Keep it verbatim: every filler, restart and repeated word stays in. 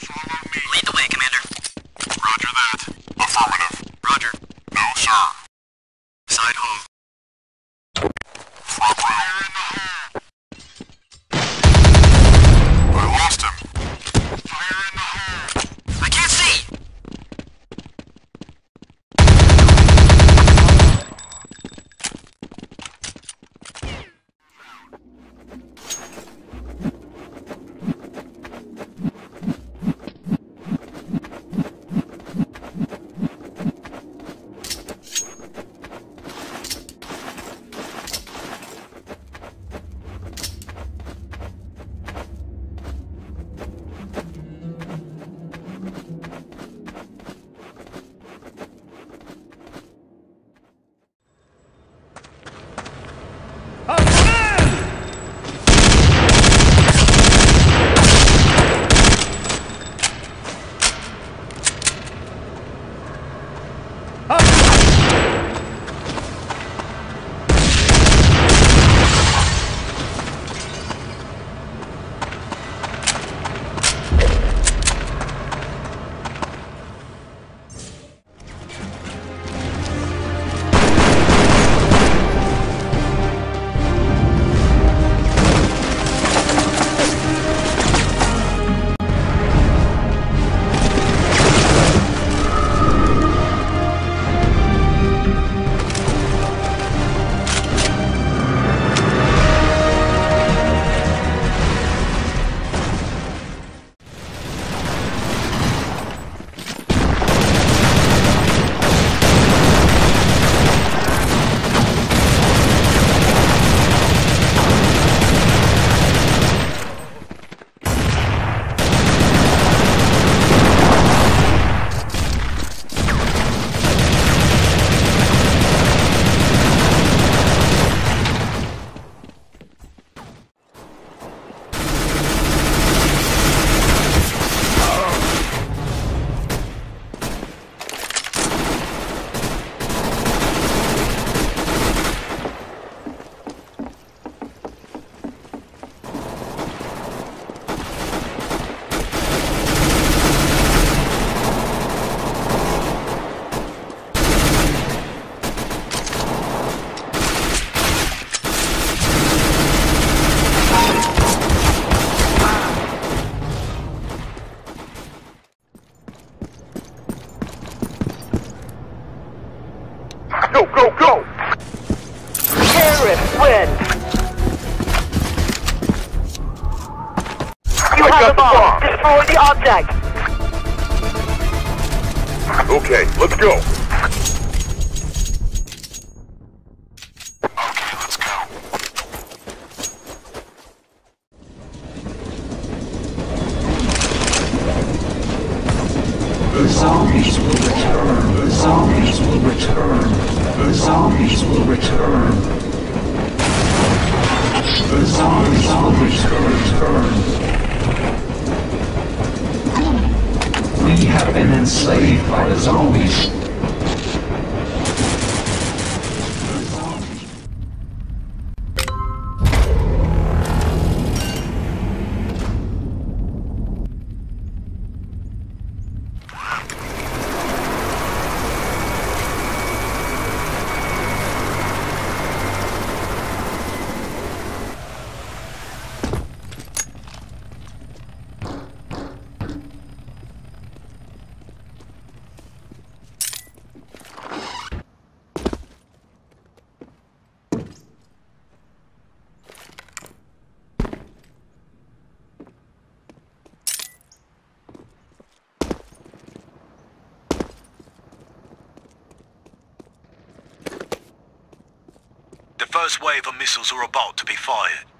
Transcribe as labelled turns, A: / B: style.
A: Lead the way, Commander.
B: Roger that. Affirmative.
A: Roger.
B: No, sir.
A: Side home.
B: Front row. I lost him. Fire in the hole.
A: I can't see!
B: Go, go, go!
C: Terrorists win! You
B: I
C: have the
B: got the
C: bomb!
B: bomb.
C: Destroy the object!
B: Okay, let's go.
D: The zombies will return. The zombies will return. The zombies will return. The zombies will return. We have been enslaved by the zombies.
A: The first wave of missiles are about to be fired.